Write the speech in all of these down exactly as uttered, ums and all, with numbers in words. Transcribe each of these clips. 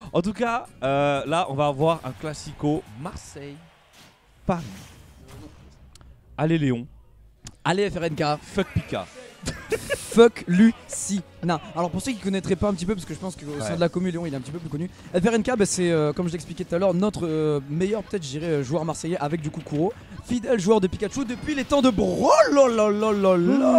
En tout cas, euh, là, on va avoir un classico Marseille-Paris. Allez Léon, Allez F R N K, fuck Pika. fuck Lucina. Alors pour ceux qui connaîtraient pas un petit peu, parce que je pense qu'au Ouais. sein de la commune Léon il est un petit peu plus connu, F R N K bah, c'est euh, comme je l'expliquais tout à l'heure notre euh, meilleur peut-être je dirais euh, joueur marseillais avec du Kukuro, fidèle joueur de Pikachu depuis les temps de Bro. Oh là là là là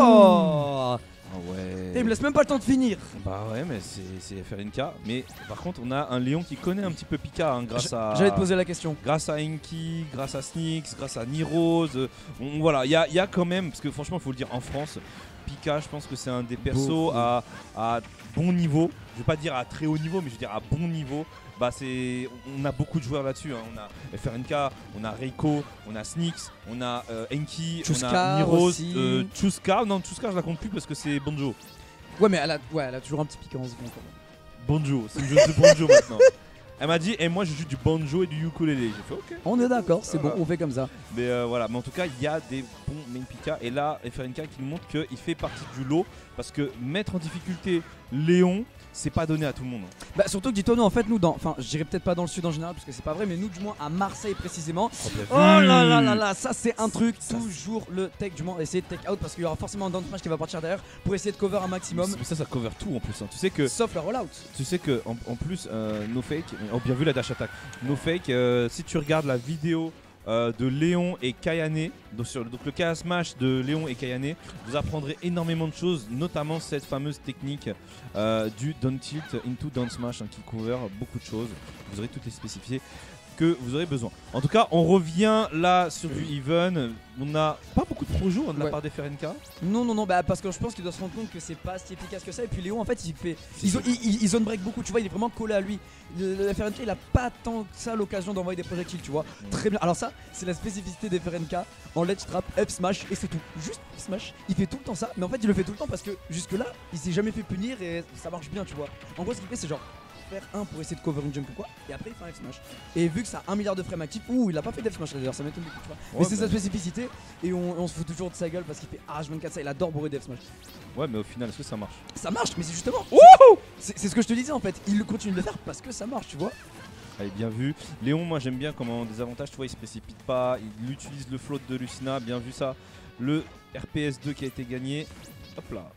là. Ah ouais. Et il me laisse même pas le temps de finir. Bah ouais, mais c'est c'est F R N K. Mais par contre, on a un Léon qui connaît un petit peu Pika hein, grâce à. J'allais te poser la question. Grâce à Enki, grâce à Sneaks, grâce à Nirose. euh, on- Voilà, il y a, il y a quand même, parce que franchement, il faut le dire, en France, Pika, je pense que c'est un des persos Beaucoup. à, à bon niveau. Je vais pas dire à très haut niveau, mais je veux dire à bon niveau. Bah c'est, on a beaucoup de joueurs là-dessus. hein. On a F R N K, on a Reiko, on a Sneaks, on a euh, Enki, on a Chuska Nirose, aussi. euh, Chuska. Non, Chuska, je la compte plus parce que c'est Bonjo. Ouais mais elle a, ouais, elle a toujours un petit piquant en seconde. Bonjo, c'est une joueuse de Bonjo maintenant. Elle m'a dit, et moi je joue du banjo et du ukulélé. J'ai fait ok. On est d'accord, c'est bon, Voilà. on fait comme ça. Mais euh, voilà, mais en tout cas, il y a des bons main Pika. Et là, F R N K qui nous montre qu'il fait partie du lot. Parce que mettre en difficulté Léon, c'est pas donné à tout le monde. Bah surtout que dis-toi nous en fait nous dans, enfin je dirais peut-être pas dans le sud en général parce que c'est pas vrai mais nous du moins à Marseille précisément. Oh là là là là, ça c'est un truc, Ça, toujours le tech du moins, essayer de take out parce qu'il y aura forcément un down smash qui va partir derrière pour essayer de cover un maximum. Mais ça, ça cover tout en plus. hein. Tu sais que, Sauf la rollout. tu sais que en, en plus, euh, No Fake, oh, bien vu la dash attack. No Fake, euh, si tu regardes la vidéo euh, de Léon et Kayane, donc, sur, donc le Kaya Smash de Léon et Kayane, vous apprendrez énormément de choses, notamment cette fameuse technique euh, du down tilt into down smash hein, qui cover beaucoup de choses. Vous aurez toutes les spécifiées que vous aurez besoin. En tout cas, on revient là sur du even. On n'a pas beaucoup de projets hein, de la Ouais. part des F R N K. Non non non bah parce que je pense qu'il doit se rendre compte que c'est pas si efficace que ça et puis Léon en fait il fait C'est il, sûr. il, il- il zone break beaucoup tu vois il est vraiment collé à lui. Le, le F R N K il a pas tant que ça l'occasion d'envoyer des projectiles tu vois. Mm. Très bien. Alors ça c'est la spécificité des F R N K en ledge trap F smash et c'est tout. Juste F smash. Il fait tout le temps ça mais en fait il le fait tout le temps parce que jusque là il s'est jamais fait punir et ça marche bien tu vois. En gros ce qu'il fait c'est genre faire un pour essayer de cover une jump ou quoi et après il fait un F smash. Et vu que ça a un milliard de frames actifs, ouh il a pas fait d'F smash d'ailleurs ça m'étonne beaucoup tu vois. Ouais, mais c'est bah. sa spécificité et on, on se fout toujours de sa gueule parce qu'il fait H vingt-quatre ça il adore bourrer d'F smash. Ouais, mais au final, est-ce que ça marche? Ça marche mais c'est justement c'est c'est ce que je te disais en fait, il continue de le faire parce que ça marche tu vois. Allez, bien vu. Léon, moi j'aime bien comment des avantages, tu vois, il se précipite pas, il utilise le float de Lucina, bien vu ça. Le R P S deux qui a été gagné. Hop là.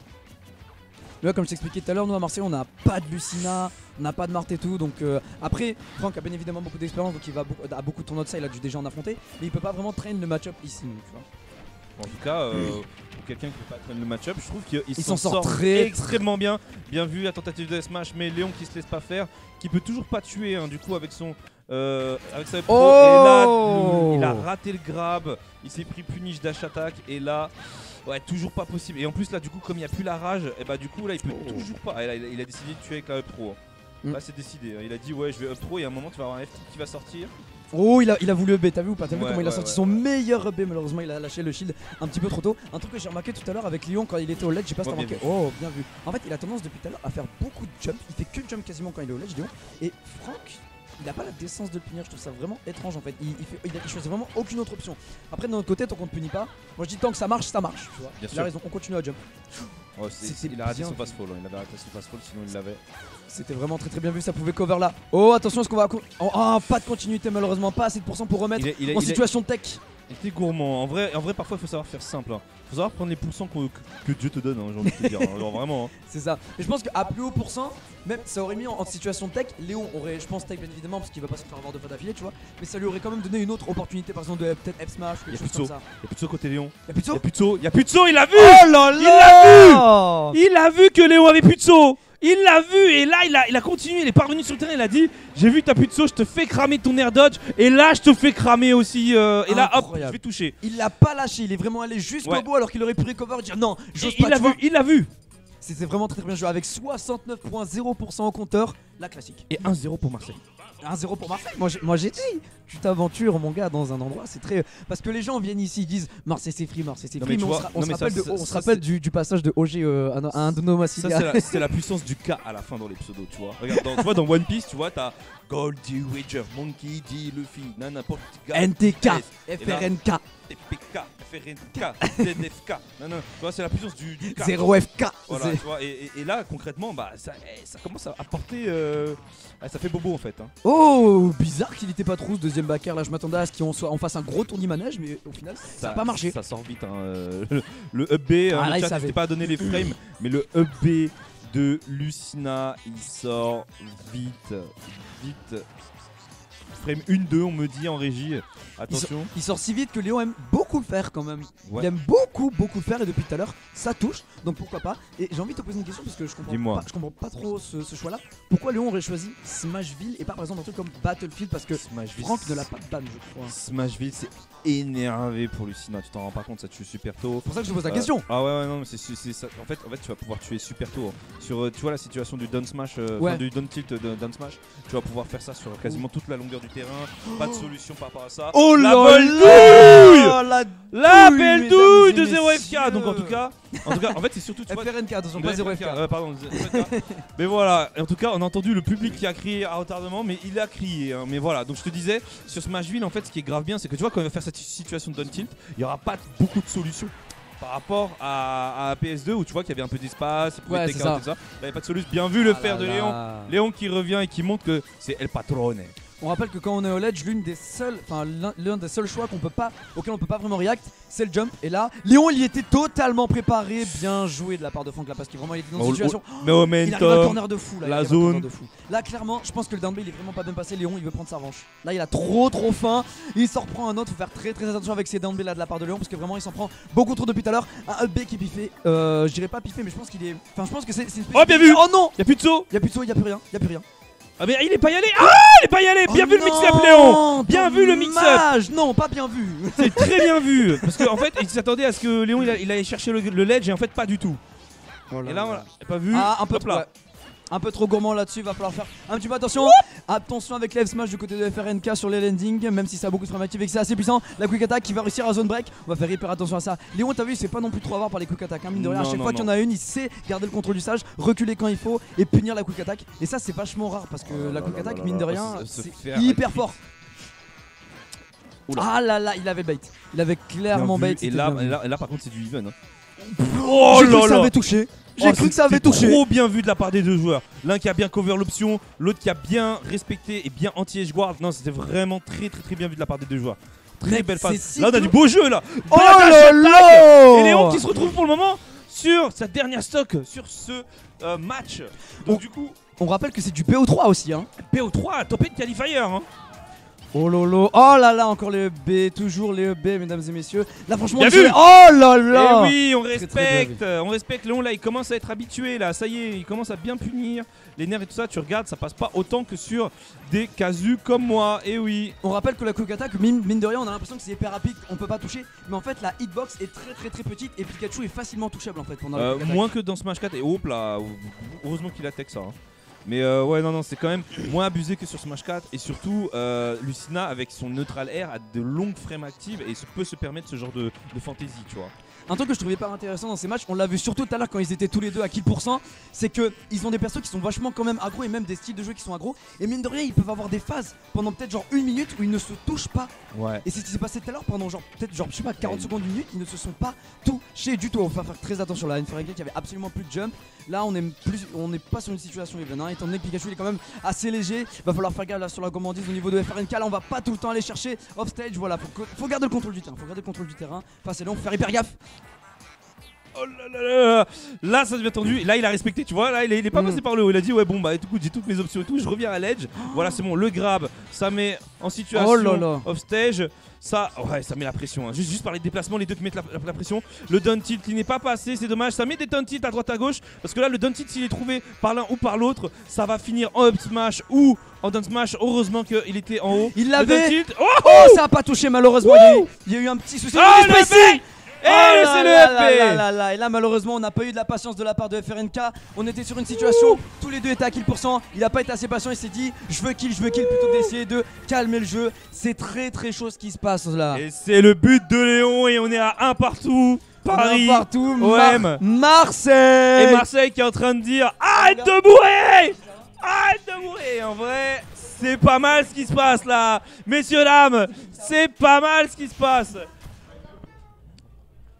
Là, comme je t'expliquais tout à l'heure, nous à Marseille on n'a pas de Lucina, on n'a pas de Marthe et tout. Donc euh, après, Franck a bien évidemment beaucoup d'expérience donc il va beaucoup, à beaucoup de tournois de ça, il a dû déjà en affronter. Mais il peut pas vraiment traîner le match-up ici, tu vois. En tout cas, euh, pour quelqu'un qui peut pas traîner le match-up, je trouve qu'il Il s'en s'en sort sort très- extrêmement bien. Bien vu la tentative de smash, mais Léon qui se laisse pas faire, qui peut toujours pas tuer, hein, du coup, avec son. Euh, avec sa pro. Oh Et là, le- il a raté le grab, il s'est pris punish dash attack, et là. Ouais, toujours pas possible. Et en plus, là, du coup, comme il n'y a plus la rage, et bah, du coup, là, il peut Oh. toujours pas. Et là, il a, il a décidé de tuer avec la up throw. Mm. Là, c'est décidé. Il a dit, ouais, je vais up throw, et à un moment, tu vas avoir un F T qui va sortir. Oh il a, il a voulu E B, t'as vu ou pas? T'as vu Ouais, comment il a ouais, sorti ouais, son ouais. meilleur E B, malheureusement il a lâché le shield un petit peu trop tôt. Un truc que j'ai remarqué tout à l'heure avec Lyon quand il était au ledge, j'ai pas si Ouais, t'as bien remarqué. Oh bien vu. En fait il a tendance depuis tout à l'heure à faire beaucoup de jump, il fait que de jump quasiment quand il est au ledge Lyon. Et Franck, il a pas la décence de le punir, je trouve ça vraiment étrange en fait. Il, il, fait, il, a, il choisit vraiment aucune autre option. Après de notre côté, tant qu'on ne punit pas, moi je dis tant que ça marche, ça marche. Tu vois. Bien il sûr. a raison, on continue à jump. Ouais, c'est- C'était il a raté bien son vu. fast fall. hein. Il avait raté son fast fall, sinon il l'avait. C'était vraiment très très bien vu, ça pouvait cover là. Oh attention, est-ce qu'on va. Oh, oh, pas de continuité malheureusement, pas assez de pourcent pour remettre Il est- il est- en il est- situation tech. Il était gourmand. En vrai, en vrai, parfois, il faut savoir faire simple. Hein. Faut savoir prendre les pourcents que, que- que Dieu te donne, hein, j'ai envie de te dire. hein. Genre vraiment. hein. C'est ça. Mais je pense qu'à plus haut pourcent, même ça aurait mis en, en situation tech. Léon aurait, je pense, tech bien évidemment, parce qu'il va pas se faire avoir deux fois d'affilée, tu vois. Mais ça lui aurait quand même donné une autre opportunité, par exemple, de peut-être F smash ou Il y quelque a chose plus de comme saut. ça. Il y a plus de saut côté Léon. Y'a plus de Il y saut a plus de saut. Il y a plus de saut. Il a vu. Oh là Il l'a vu Il a vu que Léon avait plus de saut. Il l'a vu et là il a, il a continué, il est parvenu sur le terrain, il a dit j'ai vu que t'as plus de saut, je te fais cramer ton air dodge et là je te fais cramer aussi euh, et là hop Incroyable. je vais toucher. Il l'a pas lâché, il est vraiment allé jusqu'au Ouais. bout alors qu'il aurait pu recover et dire non, j'ose Et pas. il l'a tu vois. vu, il l'a vu. C'était vraiment très très bien joué avec soixante-neuf virgule zéro pour cent au compteur, la classique. Et un zéro pour Marseille. un zéro pour Marseille. Moi j'ai, moi j'ai dit, tu t'aventures mon gars dans un endroit, c'est très parce que les gens viennent ici, ils disent Marseille c'est free, Marseille c'est Non, free, mais mais, tu on, vois- se, on non, se mais ça, rappelle, de, ça, on se ça, rappelle c'est- du, du passage de O G euh, à, à un de nos Ça Massilia. c'est la, c'est la puissance du K à la fin dans les pseudos, tu vois. Regarde, dans, tu vois dans One Piece, tu vois, t'as Goldie Witcher, Monkey D, Luffy, n'importe qui. N T K, Et F là- R N K, T P K, F R N K, Z F K. Non, non, tu vois, c'est la puissance du, du K. zéro F K. Voilà, C'est- tu vois, et, et- et là concrètement, bah, ça, eh, ça commence à apporter euh, euh, ah, ça fait bobo en fait. Hein. Oh, bizarre qu'il était pas trop ce deuxième backer. Là, je m'attendais à ce qu'on soit en fasse un gros tournis manège, mais au final, ça n'a pas marché. Ça sort vite. Hein. euh, Le, le up B, Ah, hein, là, le il chat, savait. n'hésitez pas à donner les frames, mais le up B de Lucina, il sort vite, vite. Frame un deux, on me dit en régie. Attention. Il sort si vite que Léon aime beaucoup le faire quand même. Ouais. Il aime beaucoup, beaucoup le faire et depuis tout à l'heure, ça touche. Donc pourquoi pas. Et j'ai envie de te poser une question parce que je comprends, Dis-moi. pas, je comprends pas trop ce, ce choix-là. Pourquoi Léon aurait choisi Smashville et pas par exemple un truc comme Battlefield parce que Smashville, Franck ne l'a pas ban, je crois. Smashville, c'est énervé pour Lucina. Tu t'en rends pas compte, ça tue super tôt. C'est pour ça que je te pose la Euh, question. Ah ouais, ouais, non, mais c'est c'est ça. En fait, en fait, tu vas pouvoir tuer super tôt. Hein. Sur, euh, tu vois la situation du down smash, euh, Ouais. enfin, du down tilt de down smash, tu vas pouvoir faire ça sur quasiment toute la longueur du terrain. Pas de solution par rapport à ça. Oh la là belle là, douille, la la douille, belle mesdames douille et de zéro F K. messieurs. Donc en tout cas, en tout cas, en fait, c'est surtout tu vois. F R N K, attention, de pas zéro F F K, K. euh, pardon, zéro F K. Mais voilà, en tout cas, on a entendu le public qui a crié à retardement, mais il a crié. Hein. Mais voilà, donc je te disais, sur Smashville, en fait, ce qui est grave bien, c'est que tu vois, quand on va faire cette situation de down tilt, il n'y aura pas beaucoup de solutions. Par rapport à, à P S deux où tu vois qu'il y avait un peu d'espace, il pouvait Ouais, take c'est out ça. et ça. Il n'y avait pas de solution. Bien vu le Ah fer là de là. Léon. Léon qui revient et qui montre que c'est El Patrone. On rappelle que quand on est au ledge, l'une des seules, enfin l'un l'un des seuls choix qu'on peut pas, auquel on peut pas vraiment react, c'est le jump. Et là, Léon il y était totalement préparé, bien joué de la part de Franck là parce qu'il vraiment il était dans une Oh, situation. Mais Il arrive à un momentum. corner de fou là. la il arrive à un corner zone. de fou. Là clairement, je pense que le down B il est vraiment pas bien passé. Léon il veut prendre sa revanche. Là il a trop trop faim. Il s'en reprend un autre. Faut faire très très attention avec ces down B là de la part de Léon parce que vraiment il s'en prend beaucoup trop depuis tout à l'heure. Un up B qui est piffé. Euh, je dirais pas piffé mais je pense qu'il est. Enfin je pense que c'est. c'est- Oh, bien vu. Oh non. Y'a plus de saut. Y a plus de saut, y a plus rien, y a plus rien. Ah mais il est pas y allé. Ah il est pas y allé. Bien Oh vu le non, mix-up Léon. Bien vu le mix-up. dommage. Non, pas bien vu. C'est très bien vu. Parce qu'en en fait il s'attendait à ce que Léon il, a- il allait chercher le, le ledge et en fait pas du tout. Et là on l'a pas vu. Ah, un peu Hop trop, là. ouais. Un peu trop gourmand là-dessus, va falloir faire un petit peu attention. Attention avec l'F smash du côté de F R N K sur les landings, même si ça a beaucoup de frame active et que c'est assez puissant. La quick attack qui va réussir à zone break. On va faire hyper attention à ça. Léon, t'as vu, c'est pas non plus trop avoir par les quick attack. Hein. Mine de rien, à Non, chaque non, fois qu'il y en a une, il sait garder le contrôle du sage, reculer quand il faut et punir la quick attack. Et ça, c'est vachement rare parce que Oh la là quick là attack, là mine là de là, rien, se- se c'est faire hyper active. fort. Oula. Ah là là, il avait bait. Il avait clairement Bien vu. bait. Et c'était là, bien vu. et là, et là, par contre c'est du even. Hein. Oh J'ai cru que ça là avait touché. J'ai Oh, cru que ça avait c'était touché. trop bien vu de la part des deux joueurs. L'un qui a bien cover l'option, l'autre qui a bien respecté et bien anti-edge guard. Non, c'était vraiment très très très bien vu de la part des deux joueurs. Très Mec, belle c'est phase. si Là, on a que- du beau jeu là. Oh Belle là attaque là. Et Léon qui se retrouve pour le moment sur sa dernière stock sur ce euh, match. Donc Oh. du coup, On rappelle que c'est du P O trois aussi. Hein. P O trois, top eight qualifier. Hein. Oh lolo, oh là là, encore les E B, toujours les E B, mesdames et messieurs. Là, franchement, Bien le jeu- vu. oh là là. Et oui, on Très, très respecte, on respecte. Léon là, il commence à être habitué là. Ça y est, il commence à bien punir les nerfs et tout ça. Tu regardes, ça passe pas autant que sur des casus comme moi. Et oui. On rappelle que la quick attack, mine, mine de rien, on a l'impression que c'est hyper rapide, on peut pas toucher. Mais en fait, la hitbox est très très très petite et Pikachu est facilement touchable en fait pendant la Euh, quick attack. moins que dans Smash quatre. Et hop là, heureusement qu'il attaque ça. hein. Mais euh, ouais, non, non, c'est quand même moins abusé que sur Smash quatre. Et surtout, euh, Lucina, avec son neutral air, a de longues frames actives et se- peut se permettre ce genre de, de fantaisie, tu vois. Un truc que je trouvais pas intéressant dans ces matchs, on l'a vu surtout tout à l'heure quand ils étaient tous les deux à kill pour cent, c'est que ils ont des persos qui sont vachement quand même aggro et même des styles de jeu qui sont aggro. Et mine de rien, ils peuvent avoir des phases pendant peut-être genre une minute où ils ne se touchent pas. Ouais. Et c'est ce qui s'est passé tout à l'heure pendant genre peut-être genre je sais pas quarante Ouais. secondes, une minute, ils ne se sont pas touchés du tout. On va faire très attention là, Inferno qui avait absolument plus de jump. Là on est plus on n'est pas sur une situation even hein. Étant donné que Pikachu il est quand même assez léger, va falloir faire gaffe là sur la gourmandise au niveau de F R N K. Là on va pas tout le temps aller chercher off stage, voilà, faut, que- faut garder le contrôle du terrain, faut garder le contrôle du terrain. Enfin c'est long, faut faire hyper gaffe. Oh là là là là. Là, ça devient tendu. Et là, il a respecté, tu vois. Là, il est, il est pas Mm. passé par le haut. Il a dit, ouais, bon, bah, écoute, j'ai toutes mes options et tout. Je reviens à l'edge. Voilà, c'est bon. Le grab, ça met en situation Oh là là. off stage. Ça, ouais, ça met la pression. hein. Juste, juste par les déplacements, les deux qui mettent la, la- la pression. Le down tilt qui n'est pas passé, c'est dommage. Ça met des down tilt à droite à gauche. Parce que là, le down tilt, s'il est trouvé par l'un ou par l'autre, ça va finir en up smash ou en down smash. Heureusement qu'il était en haut. Il Le l'avait. down tilt. Oh, Oh ça a pas touché malheureusement, il y a eu- il y, a eu un petit souci. Ah, Oh, le Spicy. B. Et Oh là c'est là le là là P. là là. Et là malheureusement on n'a pas eu de la patience de la part de F R N K. On était sur une situation, tous les deux étaient à kill pour cent. Il a pas été assez patient, il s'est dit je veux kill, je veux kill plutôt que d'essayer de calmer le jeu. C'est très très chaud ce qui se passe là. Et c'est le but de Léon. Et on est à un partout. Paris. Un partout, O M. Mar- Marseille. Et Marseille qui est en train de dire arrête de bourrer. Arrête de bourrer. En vrai, c'est pas mal ce qui se passe là. Messieurs, dames, c'est pas mal ce qui se passe.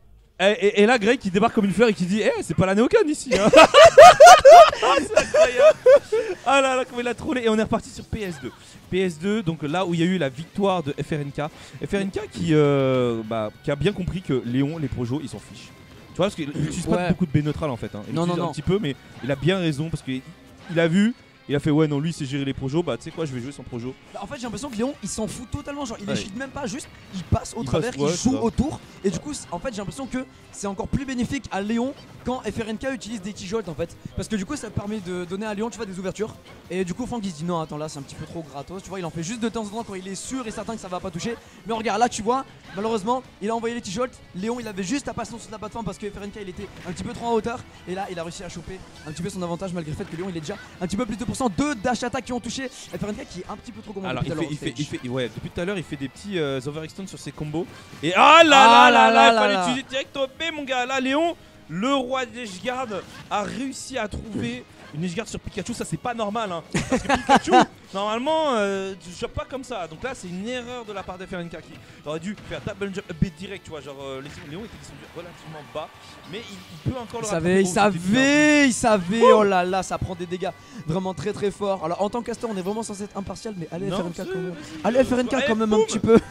Et, et- et là, Greg qui débarque comme une fleur et qui dit Eh, c'est pas la Néocon ici hein. Ah, c'est incroyable. Ah là là, comment il a trollé. Et on est reparti sur P S deux. P S deux, donc là où il y a eu la victoire de F R N K. F R N K qui, euh, bah, qui a bien compris que Léon, les projos, ils s'en fichent. Tu vois, parce qu'il n'utilise pas Ouais. beaucoup de B neutral en fait. Hein. Il Non, utilise non, un non. petit peu, mais il a bien raison parce qu'il il a vu. Il a fait ouais non lui c'est gérer les projos, bah tu sais quoi je vais jouer sans projo. Bah, en fait j'ai l'impression que Léon il s'en fout totalement, genre il Ouais. les cheat même pas, juste il passe au Il travers, passe, ouais, il c'est joue ça. autour et du coup c- en fait j'ai l'impression que c'est encore plus bénéfique à Léon quand F R N K utilise des T-Jolt en fait, parce que du coup ça permet de donner à Léon tu vois des ouvertures et du coup Franck il se dit non attends là c'est un petit peu trop gratos, tu vois il en fait juste de temps en temps quand il est sûr et certain que ça va pas toucher, mais regarde là tu vois malheureusement il a envoyé les T-Jolt, Léon il avait juste à passer sur la plateforme parce que F R N K il était un petit peu trop en hauteur et là il a réussi à choper un petit peu son avantage malgré le fait que Léon il est déjà un petit peu plus de pourcent, deux dash attack qui ont touché F R N K qui est un petit peu trop commandé. Alors il depuis fait, tout à il l'heure fait, au il stage. fait, ouais depuis tout à l'heure il fait des petits euh, overextend sur ses combos. Et ah là là Ah là là là, il là fallait là. utiliser direct au B mon gars. Là Léon, le roi des Edgeguard, a réussi à trouver une Edgeguard sur Pikachu, ça c'est pas normal hein. Parce que Pikachu, normalement, euh, tu chopes pas comme ça. Donc là c'est une erreur de la part de F R N K qui aurait dû faire double jump up B direct, tu vois. Genre euh, Léon était descendu relativement bas, mais il, il peut encore Il le savait, il rattraper. Oh, c'était bien. savait, il savait, oh là là, ça prend des dégâts vraiment très très forts. Alors en tant qu'Astor, on est vraiment censé être impartial, mais allez Non, F R N K c'est- quand même. vas-y, Allez F R N K allez, quand même un boum. petit peu.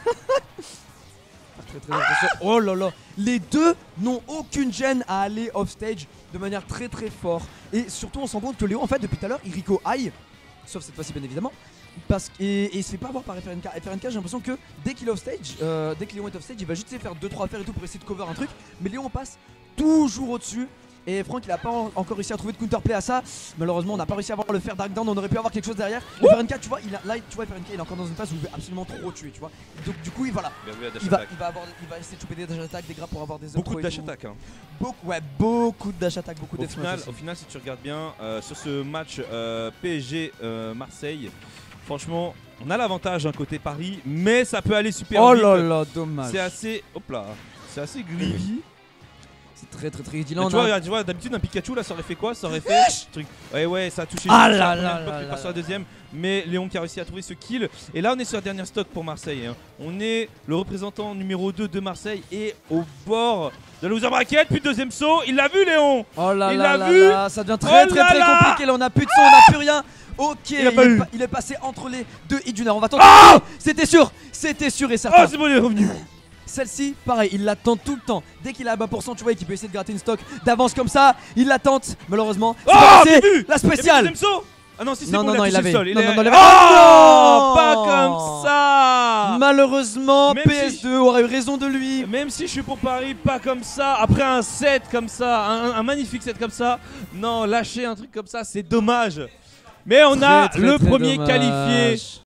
Très, très attention. Oh là là, les deux n'ont aucune gêne à aller off stage de manière très très fort. Et surtout, on se rend compte que Léo, en fait, depuis tout à l'heure, il rico high, sauf cette fois-ci bien évidemment. Parce que, et, et il se fait pas avoir par F R N K. F R N K, j'ai l'impression que dès qu'il est off stage, euh, dès que Léon est off stage, il va juste essayer de faire deux trois affaires et tout pour essayer de cover un truc. Mais Léon passe toujours au-dessus. Et Franck il a pas en- encore réussi à trouver de counterplay à ça. Malheureusement on n'a pas réussi à avoir le faire dark down, on aurait pu avoir quelque chose derrière. F R N K tu vois, il a, là tu vois F R N K il est encore dans une phase où il veut absolument trop tuer tu vois. Donc du coup il voilà. Bien vu la dash Il va, attack. il va avoir, il va essayer de choper des dash attack, des grappes pour avoir des Beaucoup de outros et dash tout. attack hein. Beaucoup, ouais, beaucoup de dash attack, beaucoup Au de final, au final, si tu regardes bien euh, sur ce match euh, P S G euh, Marseille, franchement, on a l'avantage d'un côté Paris, mais ça peut aller super Oh vite. là là, dommage. C'est assez, hop là, c'est assez greedy. C'est très très très Mais vigilant. tu vois, regarde, tu vois, d'habitude un Pikachu là, ça aurait fait quoi? Ça aurait fait truc. Ouais ouais, ça a touché. Ah sur là la là première là bloc, il là passe sur là. la deuxième. Mais Léon qui a réussi à trouver ce kill. Et là, on est sur la dernière stock pour Marseille. hein. On est le représentant numéro deux de Marseille et au bord de la loser bracket. Puis deuxième saut, il l'a vu Léon. Oh là Il là l'a là vu. là, ça devient très Oh très là très là. compliqué. Là on a plus de son, on a plus rien. Ok, il, a pas est, eu. pa- il est passé entre les deux Iduna. On va tenter. Ah. C'était sûr, c'était sûr et Oh, certain. c'est bon, il est revenu. Celle-ci, pareil, il l'attend tout le temps. Dès qu'il est à bas pourcent, tu vois, et qu'il peut essayer de gratter une stock d'avance comme ça, il l'attend. Malheureusement, c'est Oh, pas j'ai passé. vu. La Et puis spéciale. deuxième saut. Ah non, si c'est Non, bon, non, il non, a il touché avait. le sol. Il Non, est- non, non, il avait- Oh, Oh pas non. comme ça. Malheureusement, Même P S deux si- aurait eu raison de lui. Même si je suis pour Paris, pas comme ça. Après un set comme ça, un, un magnifique set comme ça, non, lâcher un truc comme ça, c'est dommage. Mais on Très, a très, le très premier dommage. qualifié